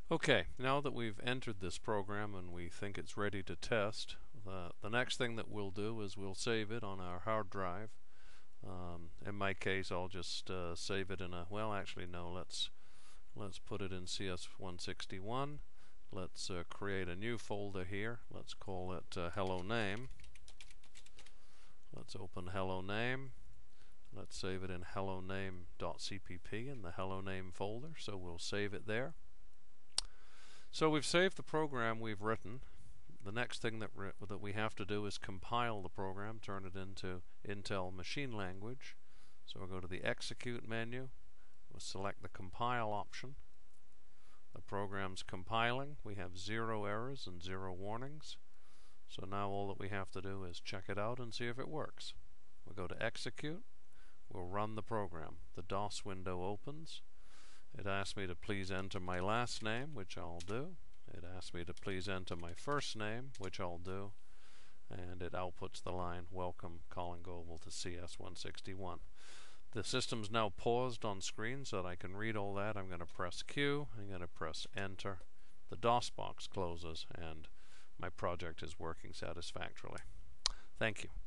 Okay, now that we've entered this program and we think it's ready to test, the next thing that we'll do is we'll save it on our hard drive. In my case, I'll just save it in a, well, actually no, let's put it in CS161. Let's create a new folder here. Let's call it Hello Name. Let's open Hello Name. Let's save it in helloname.cpp in the Hello Name folder. So we'll save it there. So we've saved the program we've written. The next thing that we have to do is compile the program, turn it into Intel machine language. So we'll go to the Execute menu. We'll select the Compile option. The program's compiling. We have 0 errors and 0 warnings. So now all that we have to do is check it out and see if it works. We'll go to Execute. We'll run the program. The DOS window opens. It asks me to please enter my last name, which I'll do. It asks me to please enter my first name, which I'll do. And it outputs the line, "Welcome, Colin Goebel, to CS161. The system's now paused on screen so that I can read all that. I'm going to press Q. I'm going to press Enter. The DOS box closes, and my project is working satisfactorily. Thank you.